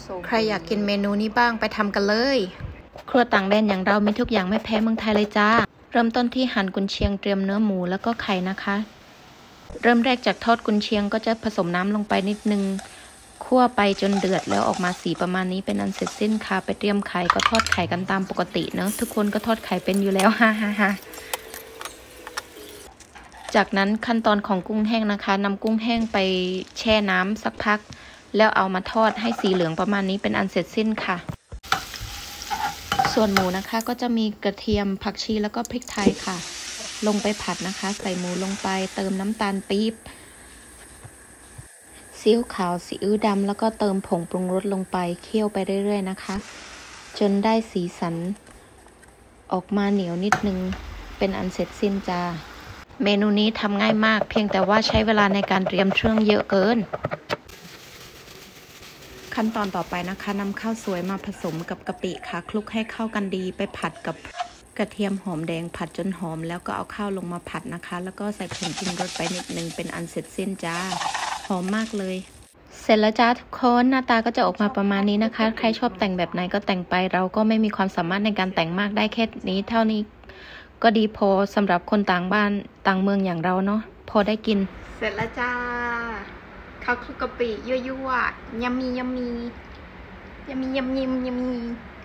ใครอยากกินเมนูนี้บ้างไปทำกันเลยครัวต่างแดนอย่างเรามีทุกอย่างไม่แพ้เมืองไทยเลยจ้าเริ่มต้นที่หั่นกุนเชียงเตรียมเนื้อหมูแล้วก็ไข่นะคะเริ่มแรกจากทอดกุนเชียงก็จะผสมน้ำลงไปนิดนึงคั่วไปจนเดือดแล้วออกมาสีประมาณนี้เป็นอันเสร็จสิ้นค่ะไปเตรียมไข่ก็ทอดไข่กันตามปกติเนอะทุกคนก็ทอดไข่เป็นอยู่แล้วฮ่าฮ่าฮ่าจากนั้นขั้นตอนของกุ้งแห้งนะคะนำกุ้งแห้งไปแช่น้ำสักพักแล้วเอามาทอดให้สีเหลืองประมาณนี้เป็นอันเสร็จสิ้นค่ะส่วนหมูนะคะก็จะมีกระเทียมผักชีแล้วก็พริกไทยค่ะลงไปผัดนะคะใส่หมูลงไปเติมน้ำตาลปี๊บซีอิ๊วขาวซีอิ๊วดำแล้วก็เติมผงปรุงรสลงไปเคี่ยวไปเรื่อยๆนะคะจนได้สีสันออกมาเหนียวนิดนึงเป็นอันเสร็จสิ้นจ้าเมนูนี้ทำง่ายมากเพียงแต่ว่าใช้เวลาในการเตรียมเครื่องเยอะเกินขั้นตอนต่อไปนะคะนำข้าวสวยมาผสมกับกะปิค่ะคลุกให้เข้ากันดีไปผัดกับกระเทียมหอมแดงผัดจนหอมแล้วก็เอาข้าวลงมาผัดนะคะแล้วก็ใส่ผงปรุงรสไปนิดนึงเป็นอันเสร็จสิ้นจ้าหอมมากเลยเสร็จแล้วจ้าทุกคนหน้าตาก็จะออกมาประมาณนี้นะคะใครชอบแต่งแบบไหนก็แต่งไปเราก็ไม่มีความสามารถในการแต่งมากได้แค่นี้เท่านี้ก็ดีพอสำหรับคนต่างบ้านต่างเมืองอย่างเราเนาะพอได้กินเสร็จแล้วจ้าข้าวคลุกกะปิยั่วๆยำมียำมียำมียำยิมยำมี